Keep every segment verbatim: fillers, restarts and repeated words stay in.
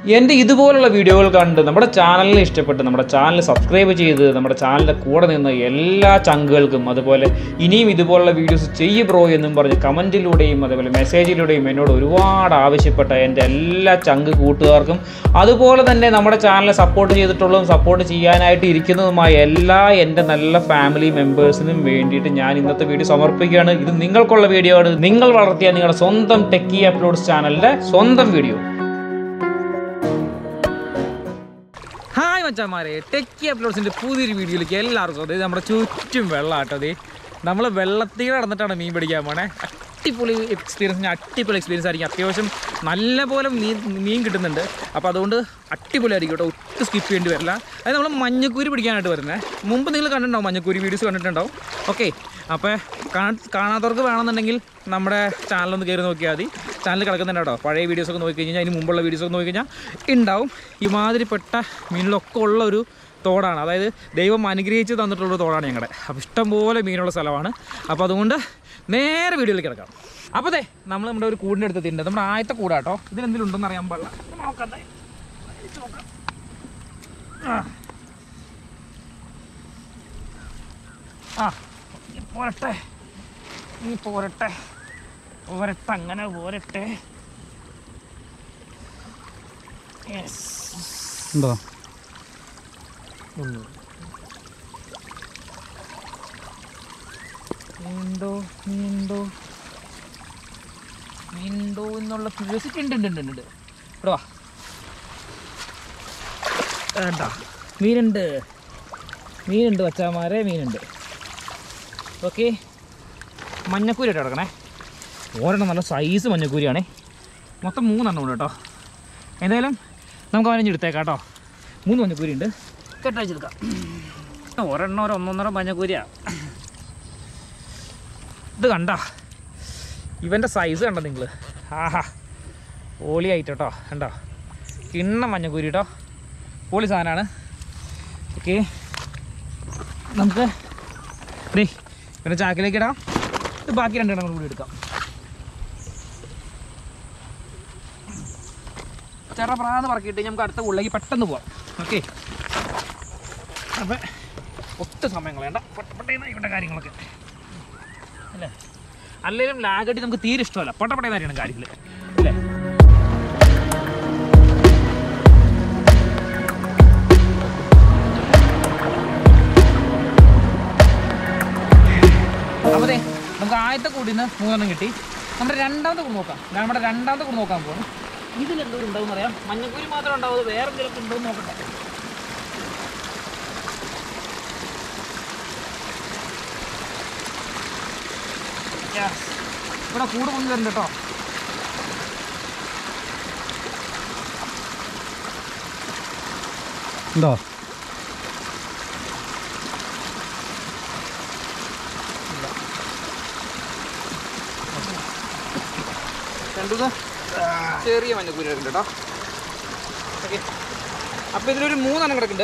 എൻ്റെ ഇതുപോലുള്ള വീഡിയോകൾ കണ്ട് നമ്മുടെ ചാനലിനെ ഇഷ്ടപ്പെട്ട് നമ്മുടെ ചാനൽ സബ്സ്ക്രൈബ് ചെയ്ത് നമ്മുടെ ചാനലിൻ്റെ കൂടെ നിന്ന എല്ലാ ചങ്കുകൾക്കും, അതുപോലെ ഇനിയും ഇതുപോലുള്ള വീഡിയോസ് ചെയ്യ് ബ്രോ എന്നും പറഞ്ഞ് കമൻറ്റിലൂടെയും അതുപോലെ മെസ്സേജിലൂടെയും എന്നോട് ഒരുപാട് ആവശ്യപ്പെട്ട എൻ്റെ എല്ലാ ചങ്ക് കൂട്ടുകാർക്കും, അതുപോലെ തന്നെ നമ്മുടെ ചാനലിനെ സപ്പോർട്ട് ചെയ്തിട്ടുള്ളതും സപ്പോർട്ട് ചെയ്യാനായിട്ട് ഇരിക്കുന്നതുമായ എല്ലാ എൻ്റെ നല്ല ഫാമിലി മെമ്പേഴ്സിനും വേണ്ടിയിട്ട് ഞാൻ ഇന്നത്തെ വീഡിയോ സമർപ്പിക്കുകയാണ്. ഇത് നിങ്ങൾക്കുള്ള വീഡിയോ ആണ്. നിങ്ങൾ വളർത്തിയ നിങ്ങളുടെ സ്വന്തം ടെക്കി അപ്ലോഡ്സ് ചാനലിൻ്റെ സ്വന്തം വീഡിയോ. ഹായ് മച്ചാന്മാരെ, ടെക്കി അപ്ലോഡ്സിൻ്റെ പുതിയൊരു വീഡിയോയിലേക്ക് എല്ലാവർക്കും. അതായത് നമ്മുടെ ചുറ്റും വെള്ളമാട്ടോ. അതെ, നമ്മൾ വെള്ളത്തിൽ നടന്നിട്ടാണ് മീൻ പിടിക്കാൻ പോണേ. അടിപൊളി എക്സ്പീരിയൻസ്, അടിപൊളി എക്സ്പീരിയൻസ് ആയിരിക്കും. അത്യാവശ്യം നല്ല പോലെ മീൻ മീൻ കിട്ടുന്നുണ്ട്. അപ്പോൾ അതുകൊണ്ട് അടിപൊളിയായിരിക്കും കേട്ടോ, ഒട്ടും സ്കിപ്പ് ചെയ്യേണ്ടി വരില്ല. അത് നമ്മൾ മഞ്ഞക്കൂരി പിടിക്കാനായിട്ട് വരുന്നത്. മുമ്പ് നിങ്ങൾ കണ്ടിട്ടുണ്ടാവും, മഞ്ഞക്കൂരി വീഡിയോസ് കണ്ടിട്ടുണ്ടാവും. ഓക്കെ, അപ്പോൾ കാണാത്തവർക്ക് വേണമെന്നുണ്ടെങ്കിൽ നമ്മുടെ ചാനലൊന്ന് കയറി നോക്കിയാൽ മതി. ചാനൽ കിടക്കുന്നുണ്ട് കേട്ടോ. പഴയ വീഡിയോസൊക്കെ നോക്കി കഴിഞ്ഞാൽ, അതിന് മുമ്പുള്ള വീഡിയോസൊക്കെ നോക്കി കഴിഞ്ഞാൽ ഉണ്ടാവും. ഇമാതിരിപ്പെട്ട മീനിലൊക്കെ ഉള്ള ഒരു തോടാണ്. അതായത് ദൈവം അനുഗ്രഹിച്ച് തന്നിട്ടുള്ളൊരു തോടാണ് ഞങ്ങളുടെ. അപ്പോൾ ഇഷ്ടംപോലെ മീനുള്ള സ്ഥലമാണ്. അപ്പോൾ അതുകൊണ്ട് നേരെ വീഡിയോയിലേക്ക് കിടക്കാം. അപ്പോൾ അതെ, നമ്മൾ നമ്മുടെ ഒരു കൂടിൻ്റെ അടുത്തെത്തിയിട്ടുണ്ട്. നമ്മുടെ ആദ്യത്തെ കൂടാട്ടോ. ഇതിലെന്തെങ്കിലും ഉണ്ടെന്ന് അറിയാൻ പാടില്ല. നോക്കാം, നോക്കാം. ആ പോരട്ടെ, നീ പോരട്ടെ, പോരട്ടെ, അങ്ങനെ പോരട്ടെ. യെസ്, ഉണ്ടോ? നീണ്ടോ നീണ്ടോ നീണ്ടോ എന്നുള്ള ക്യൂരിയോസിറ്റി ഉണ്ട് ഉണ്ട് ഉണ്ട് ഉണ്ട് ഇവിടെ വാ. വേണ്ട, മീനുണ്ട്, മീനുണ്ട് വച്ചാമാരെ, മീനുണ്ട്. ഓക്കെ, മഞ്ഞക്കൂരി ആയിട്ട് കിടക്കണേ. ഒരെണ്ണം നല്ല സൈസ് മഞ്ഞക്കൂരിയാണേ. മൊത്തം മൂന്നെണ്ണം ഉണ്ട് കേട്ടോ. എന്തായാലും നമുക്ക് അവനെ എടുത്തേക്കാം കേട്ടോ. മൂന്ന് മഞ്ഞക്കൂരി ഉണ്ട്, കെട്ടയച്ചെടുക്കാം. ഒരെണ്ണം ഒരു ഒന്നൊന്നര മഞ്ഞക്കൂരിയാണ്. ഇത് കണ്ട ഇവൻ്റെ സൈസ് കണ്ടോ നിങ്ങൾ? ആഹാ, പോളിയായിട്ട് കേട്ടോ. കണ്ടോ, കിണ്ണ മഞ്ഞക്കൂരി കേട്ടോ, പോളി സാധനമാണ്. ഓക്കെ, നമുക്ക് ഡേ പിന്നെ ചാക്കിലേക്ക് ഇടാം. ഇത് ബാക്കി രണ്ടെണ്ണം കൂടി എടുക്കാം. ചെറ പ്രാന്ന് പറക്കിയിട്ട് നമുക്ക് അടുത്ത ഉള്ളിലേക്ക് പെട്ടെന്ന് പോവാം. ഓക്കെ, അപ്പം ഒട്ടും സമയം കളയണ്ട, പട്ടപ്പട്ടേന്ന് ആയിക്കോട്ടെ കാര്യങ്ങളൊക്കെ അല്ലേ. അല്ലെങ്കിലും ലാഗടി നമുക്ക് തീരെ ഇഷ്ടമല്ല, പട്ടപ്പട്ടേന്ന് അറിയണം കാര്യങ്ങൾ അല്ലേ. അപ്പോൾ അതെ, നമുക്ക് ആദ്യത്തെ കൂടിയിൽ നിന്ന് മൂന്നെണ്ണം കിട്ടി. നമ്മുടെ രണ്ടാമത്തെ കൂടി നോക്കാം. നമ്മുടെ രണ്ടാമത്തെ കൂടി നോക്കാൻ പോകുന്നു. ഇതിലെന്തോരം ഉണ്ടാവും അറിയാം. മഞ്ഞക്കൂരി മാത്രമേ ഉണ്ടാവും, വേറെ എന്തെങ്കിലും ഉണ്ടോ എന്ന് നോക്കട്ടെ. ഇവിടെ കൂട് പൊങ്ങി വരുന്നുണ്ട് കേട്ടോ. ഉണ്ടോ? രണ്ടു ചെറിയ മഞ്ഞക്കൂരി കിടക്കുന്നുണ്ട് കേട്ടോ. ഓക്കെ, അപ്പോൾ ഇതിലൊരു മൂന്നെണ്ണം കിടക്കുന്നുണ്ട്.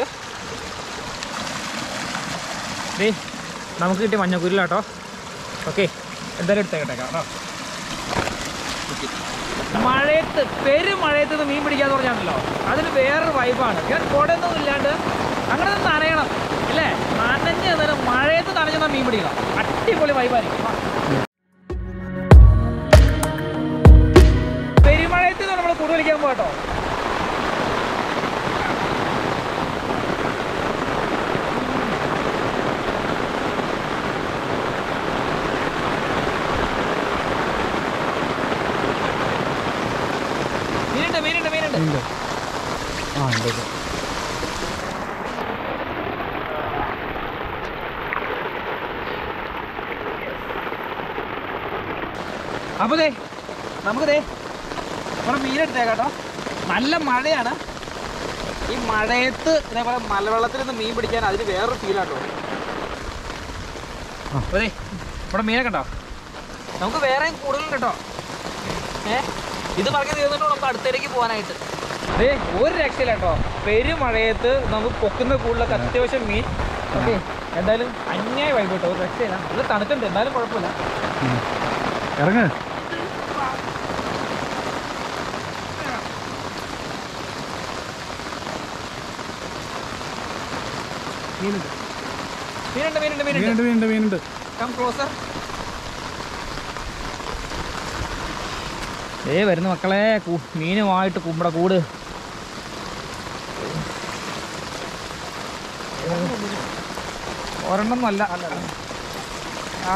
ഡേ, നമുക്ക് കിട്ടിയ മഞ്ഞക്കൂരിലാട്ടോ. ഓക്കെ, എന്തായാലും എടുത്തേക്കട്ടേക്കാം കേട്ടോ. മഴയത്ത്, പെരുമഴയത്ത് നിന്ന് മീൻ പിടിക്കാന്ന് പറഞ്ഞാണല്ലോ, അതിന് വേറൊരു വൈബാണ്. ഞാൻ കുടയൊന്നും ഇല്ലാണ്ട് അങ്ങനെ നിന്ന് നനയണം അല്ലേ. നനഞ്ഞ് എന്നാലും മഴയത്ത് നനഞ്ഞാൽ മീൻ പിടിക്കണം. അടിപൊളി വൈബായിരിക്കും. പെരുമഴയത്ത് നമ്മൾ കൂടുതൽ കളിക്കാൻ പോകട്ടോ. മീനുണ്ട് മീനുണ്ട് മീനുണ്ട്. ആ ഉണ്ട്. അപ്പോൾ ദേ നമുക്ക് ദേ ഇവിടെ മീനെടുത്തേക്കാം കേട്ടോ. നല്ല മഴയാണ്. ഈ മഴയത്ത് ഇതേപോലെ മലവെള്ളത്തിൽ നിന്ന് മീൻ പിടിക്കാൻ അതിന് വേറൊരു ഫീലാട്ടോ. അപ്പോൾ ദേ ഇവിടെ മീനൊക്കെ ഉണ്ടോ? നമുക്ക് വേറെയും കൂടുതലുണ്ട് കേട്ടോ. ഏ ഇത് പറഞ്ഞ് തീർന്നിട്ട് നമുക്ക് അടുത്തേക്ക് പോകാനായിട്ട്. ഏ ഒരു രക്ഷയില്ല കേട്ടോ. പെരുമഴയത്ത് നമുക്ക് പൊക്കുന്ന കൂടുതലൊക്കെ അത്യാവശ്യം മീൻ. ഓക്കെ, എന്തായാലും അന്യായ വൈബ് കേട്ടോ, ഒരു രക്ഷയില്ല. നല്ല തണുക്കുന്നുണ്ട്, എന്തായാലും കുഴപ്പമില്ല. ഇറങ്ങ്. മീനുണ്ട് മീനുണ്ട് മീനുണ്ട് മീനുണ്ട് മീനുണ്ട് മീനുണ്ട് കം ക്ലോസർ. ഏ വരുന്ന മക്കളെ, മീനുമായിട്ട് കുമ്പട കൂട്. ഒരെണ്ണൊന്നും അല്ല. ആ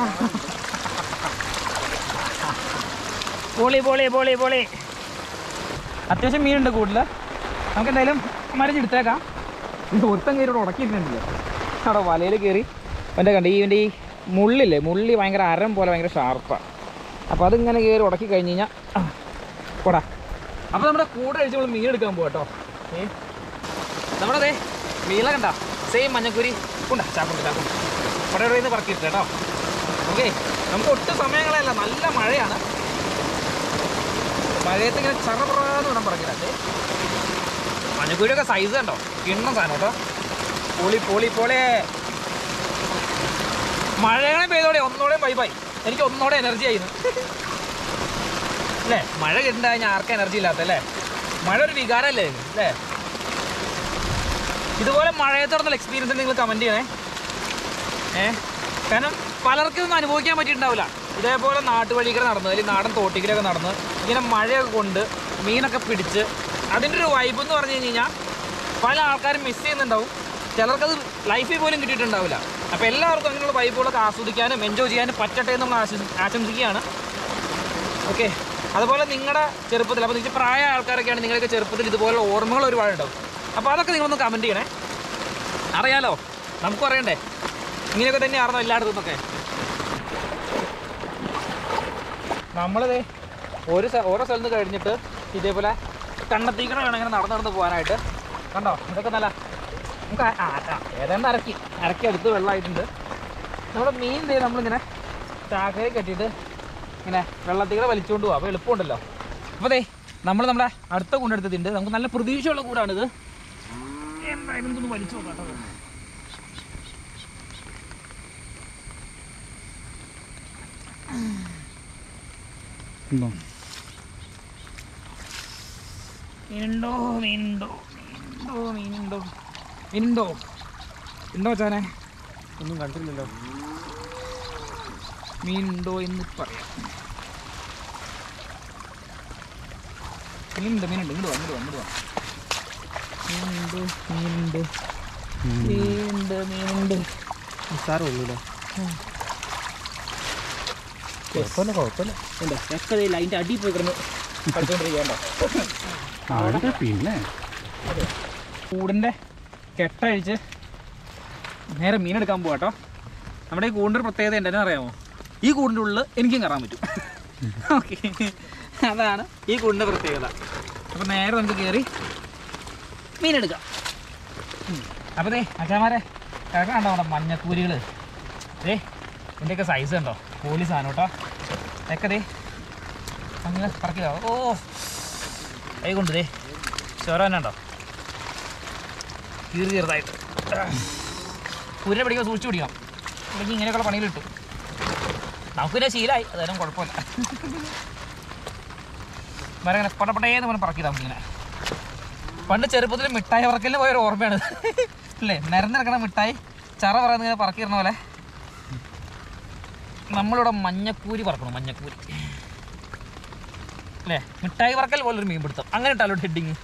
പൊളി പൊളി പൊളി പൊളി. അത്യാവശ്യം മീനുണ്ട് കൂടുതൽ. നമുക്ക് എന്തായാലും മരിഞ്ഞെടുത്തേക്കാം. ഇത് ഒരുത്തം കയറി ഉടക്കിയിട്ടുണ്ടല്ലോ അവിടെ വലയിൽ കയറി. എൻ്റെ കണ്ട് ഈ ഇവൻ്റെ ഈ മുള്ളില്ലേ, മുള്ളി ഭയങ്കര അരം പോലെ ഭയങ്കര ഷാർപ്പാണ്. അപ്പോൾ അതിങ്ങനെ കയറി ഉടക്കി കഴിഞ്ഞ് കഴിഞ്ഞാൽ പോടാ. അപ്പോൾ നമ്മുടെ കൂടെ കഴിച്ച് നമ്മൾ മീൻ എടുക്കാൻ പോകാം കേട്ടോ. ഏ നമ്മുടെ അതെ മീല കണ്ട സെയിം മഞ്ഞക്കുരി ഉണ്ടാ ചാക്കുണ്ട് ചാക്കുണ്ട് ഇവിടെ ഇവിടെ നിന്ന് പറക്കിയിട്ട് കേട്ടോ. ഓക്കെ, നമുക്ക് ഒട്ടും സമയങ്ങളല്ല, നല്ല മഴയാണ്. മഴയത്ത് ഇങ്ങനെ ചറപറാന്ന് വേണം പറക്കില്ലേ. മഞ്ഞക്കുരിയൊക്കെ സൈസ് കണ്ടോ, കിണ്ണം സാധനം കേട്ടോ. പൊളി പൊളി പൊളി. മഴകളെ പെയ്തോടെ ഒന്നോടെ ബൈബായി. എനിക്ക് ഒന്നോടെ എനർജി ആയിരുന്നു അല്ലേ. മഴ കിട്ടുണ്ടായി ആർക്കും എനർജി ഇല്ലാത്ത അല്ലേ. മഴ ഒരു വികാരമല്ലേ അല്ലേ. ഇതുപോലെ മഴയത്തോടുള്ള എക്സ്പീരിയൻസ് നിങ്ങൾ കമൻറ്റ് ചെയ്യണേ. ഏ കാരണം പലർക്കും ഒന്നും അനുഭവിക്കാൻ പറ്റിയിട്ടുണ്ടാവില്ല. ഇതേപോലെ നാട്ടുവഴിക്കടെ നടന്ന് അല്ലെങ്കിൽ നാടൻ തോട്ടിക്കലൊക്കെ നടന്ന് ഇങ്ങനെ മഴയൊക്കെ കൊണ്ട് മീനൊക്കെ പിടിച്ച് അതിൻ്റെ ഒരു വൈബ് എന്ന് പറഞ്ഞു കഴിഞ്ഞ് കഴിഞ്ഞാൽ പല ആൾക്കാരും മിസ് ചെയ്യുന്നുണ്ടാവും. ചിലർക്കത് ലൈഫിൽ പോലും കിട്ടിയിട്ടുണ്ടാവില്ല. അപ്പോൾ എല്ലാവർക്കും അങ്ങനെയുള്ള വൈബുകളൊക്കെ ആസ്വദിക്കാനും എൻജോയ് ചെയ്യാനും പറ്റട്ടെ എന്ന് നമ്മൾ ആശംസിക്കുകയാണ്. ഓക്കെ, അതുപോലെ നിങ്ങളുടെ ചെറുപ്പത്തിൽ, അപ്പോൾ നിങ്ങൾക്ക് പ്രായ ആൾക്കാരൊക്കെയാണ്, നിങ്ങളൊക്കെ ചെറുപ്പത്തിൽ ഇതുപോലുള്ള ഓർമ്മകൾ ഒരുപാടുണ്ടാവും. അപ്പോൾ അതൊക്കെ നിങ്ങളൊന്ന് കമൻറ്റ് ചെയ്യണേ. അറിയാലോ, നമുക്കും അറിയണ്ടേ ഇങ്ങനെയൊക്കെ തന്നെയായിരുന്നോ എല്ലായിടത്തും നിന്നൊക്കെ. നമ്മളിതേ ഒരു ഓരോ സ്ഥലത്ത് കഴിഞ്ഞിട്ട് ഇതേപോലെ കണ്ണത്തീക്കണ വേണം ഇങ്ങനെ നടന്നു നടന്ന് പോകാനായിട്ട്. കണ്ടോ ഇതൊക്കെ നല്ല നമുക്ക് ആ ഏതാണ്ട് അരക്കി അരക്കി അടുത്ത് വെള്ളമായിട്ടുണ്ട്. നമ്മുടെ മീൻ ദേ നമ്മളിങ്ങനെ ചാക്കയിൽ കെട്ടിയിട്ട് ഇങ്ങനെ വെള്ളത്തിക്കടെ വലിച്ചുകൊണ്ട് പോകാം. അപ്പോൾ എളുപ്പമുണ്ടല്ലോ. അപ്പോൾ ദേ നമ്മൾ നമ്മുടെ അടുത്ത കൊണ്ടെടുത്തിട്ടുണ്ട്. നമുക്ക് നല്ല പ്രതീക്ഷയുള്ള കൂടാണിത്. എന്തായാലും നമുക്കൊന്ന് വലിച്ചു നോക്കാം കേട്ടോ. മീനുണ്ടോ മീനുണ്ടോ മീനുണ്ടോ മീനുണ്ടോ മീനുണ്ടോ ഉണ്ടോ ചാനെ? ഒന്നും കണ്ടില്ലല്ലോ. മീനുണ്ടോ എന്ന് പറയാം. മീനുണ്ട് മീനുണ്ട് ഇങ്ങോട്ട് വാ ഇങ്ങോട്ട് വാ ഇങ്ങോട്ട് വാ. മീനുണ്ട് മീനുണ്ട് മീനുണ്ട് മീനുണ്ട്. നിസ്സാരമുള്ളൂല്ലോ. കുഴപ്പമില്ല കുഴപ്പമില്ല. ഉണ്ടോ ഒക്കെ അതിൻ്റെ അടി പോയി കിടന്ന് കളിച്ചോണ്ടിരിക്കണ്ടോ. പിന്നെ കൂടിൻ്റെ കെട്ടഴിച്ച് നേരെ മീനെടുക്കാൻ പോകാം കേട്ടോ. നമ്മുടെ ഈ കൂടിൻ്റെ ഒരു പ്രത്യേകത എന്താണെന്ന് അറിയാമോ? ഈ കൂടിൻ്റെ ഉള്ളിൽ എനിക്കും കയറാൻ പറ്റും. ഓക്കെ, അതാണ് ഈ കൂടിൻ്റെ പ്രത്യേകത. അപ്പോൾ നേരെ നമുക്ക് കയറി മീനെടുക്കാം. അപ്പോൾ ദേ അച്ഛന്മാരെ കിടക്കണ്ടോ നമ്മുടെ മഞ്ഞക്കൂരികൾ. ദേ ഇതിൻ്റെയൊക്കെ സൈസ് കണ്ടോ, പോലീസ് സാധനം കേട്ടോ. ഒക്കെ ദേ അങ്ങനെ പറക്കില്ല. ഓ കൈ കൊണ്ട് ദേ ചോര തന്നെ ഉണ്ടോ, കീറി ചെറുതായിട്ട്. കൂരിനെ പിടിക്കാൻ സൂക്ഷിച്ച് പിടിക്കണം, അല്ലെങ്കിൽ ഇങ്ങനെയൊക്കെയുള്ള പണികൾ കിട്ടും. നമുക്ക് പിന്നെ ശീലമായി, അതായാലും കുഴപ്പമില്ല. മരം ഇങ്ങനെ പടപടേന്ന് പറഞ്ഞ് പറക്കി നമുക്കിങ്ങനെ. പണ്ട് ചെറുപ്പത്തിൽ മിഠായി പറക്കലിന് പോയൊരു ഓർമ്മയാണ് അല്ലേ. നിരന്നിറക്കണ മിഠായി ചറ പറയുന്ന ഇങ്ങനെ പറക്കിയിരുന്ന പോലെ നമ്മളിവിടെ മഞ്ഞക്കൂരി പറക്കണം. മഞ്ഞക്കൂരി അല്ലേ, മിഠായി പറക്കൽ പോലൊരു മീൻ പിടുത്തം. അങ്ങനെ ഇട്ടാലോ ഹെഡിങ്.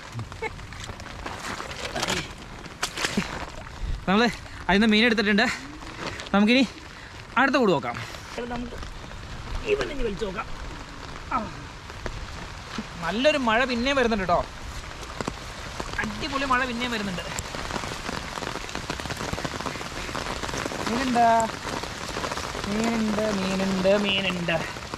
നമ്മൾ അതിൽ നിന്ന് മീൻ എടുത്തിട്ടുണ്ട്. നമുക്കിനി അടുത്ത കൂട് നോക്കാം. നമുക്ക് ഇവനെ വലിച്ചു നോക്കാം. നല്ലൊരു മഴ പിന്നെയും വരുന്നുണ്ട് കേട്ടോ. അടിപൊളി മഴ പിന്നെയും വരുന്നുണ്ട്. മീനുണ്ട് മീനുണ്ട് മീനുണ്ട് മീനുണ്ട്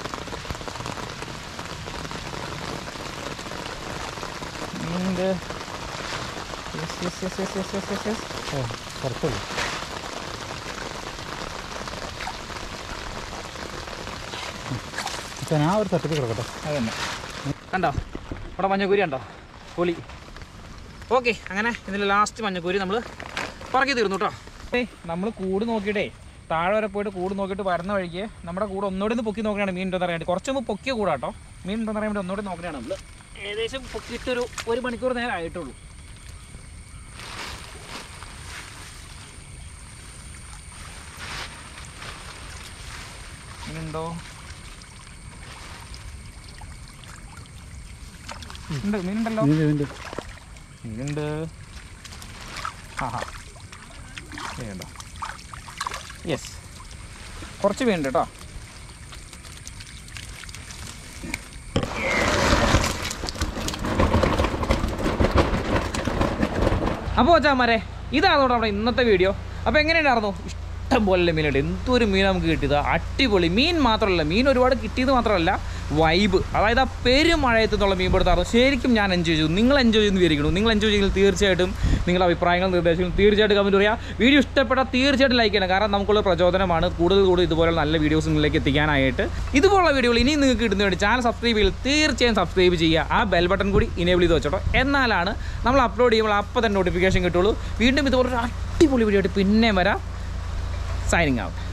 മീനുണ്ട്. Yes yes yes yes yes yes yes yes. ഓ കുഴപ്പമില്ല. ഞാൻ ഒരു തട്ടിപ്പ് കിടക്കട്ടെ. അത് തന്നെ കണ്ടോ, ഇവിടെ മഞ്ഞക്കൂരി കണ്ടോ, പൊളി. ഓക്കെ, അങ്ങനെ ഇതിൻ്റെ ലാസ്റ്റ് മഞ്ഞക്കൂരി നമ്മൾ പറക്കി തീർന്നു കേട്ടോ. ഏയ് നമ്മൾ കൂട് നോക്കിയിട്ടേ താഴെ വരെ പോയിട്ട് കൂട് നോക്കിയിട്ട് വരുന്ന വഴിക്ക് നമ്മുടെ കൂടെ ഒന്നുകൂടി ഒന്ന് പൊക്കി നോക്കുകയാണ് മീൻ ഉണ്ടോന്ന് അറിയാണ്ട്. കുറച്ചൊന്ന് പൊക്കിയ കൂടാ കേട്ടോ. മീൻ ഉണ്ടോന്ന് അറിയാൻ വേണ്ടി ഒന്നുകൂടി നോക്കുകയാണ് നമ്മൾ. ഏകദേശം പൊക്കിയിട്ടൊരു ഒരു മണിക്കൂർ നേരം ആയിട്ടുള്ളൂ. മീനുണ്ടോ? ഉണ്ട്, മീനുണ്ടല്ലോ. മീനുണ്ട്. ആഹാ, മീനുണ്ടോ? യെസ്, കുറച്ച് മീനുണ്ട് കേട്ടോ. അപ്പോൾ വെച്ചാൽ ഇതാണ് നമ്മുടെ ഇന്നത്തെ വീഡിയോ. അപ്പോൾ എങ്ങനെയുണ്ടായിരുന്നു? ഇഷ്ടം പോലെ മീനുണ്ട്. എന്തൊരു മീൻ നമുക്ക് കിട്ടിയത്, അടിപൊളി മീൻ. മാത്രമല്ല, മീൻ ഒരുപാട് കിട്ടിയത് മാത്രമല്ല, വൈബ്, അതായത് ആ പെരുമഴയത്തു നിന്നുള്ള മീൻ പിടുത്തായിരുന്നു. ശരിക്കും ഞാൻ എൻജോയ് ചെയ്തു. നിങ്ങൾ എൻജോയ് ചെയ്യുന്നു വിചാരിക്കുന്നു. നിങ്ങൾ എൻജോയ് ചെയ്തെങ്കിൽ തീർച്ചയായിട്ടും നിങ്ങളുടെ അഭിപ്രായങ്ങളും നിർദ്ദേശങ്ങളും തീർച്ചയായിട്ടും കമൻറ്റ് പറയുക. വീഡിയോ ഇഷ്ടപ്പെട്ടാൽ തീർച്ചയായിട്ടും ലൈക്ക് ചെയ്യണം. കാരണം നമുക്കുള്ള പ്രചോദനമാണ് കൂടുതൽ കൂടുതൽ ഇതുപോലെ നല്ല വീഡിയോസ് നിങ്ങളിലേക്ക് എത്തിക്കാനായിട്ട്. ഇതുപോലുള്ള വീഡിയോകൾ ഇനിയും നിങ്ങൾക്ക് കിട്ടുന്ന വേണ്ടി ചാനൽ സബ്സ്ക്രൈബ് ചെയ്ത് തീർച്ചയായും സബ്സ്ക്രൈബ് ചെയ്യുക. ആ ബെൽ ബട്ടൺ കൂടി ഇനേബിൾ ചെയ്ത് വെച്ചോട്ടോ. എന്നാലാണ് നമ്മൾ അപ്ലോഡ് ചെയ്യുമ്പോൾ അപ്പോൾ തന്നെ നോട്ടിഫിക്കേഷൻ കിട്ടുള്ളൂ. വീണ്ടും ഇതുപോലൊരു അടിപൊളി വീഡിയോ ആയിട്ട് പിന്നെ വരാം. Signing out.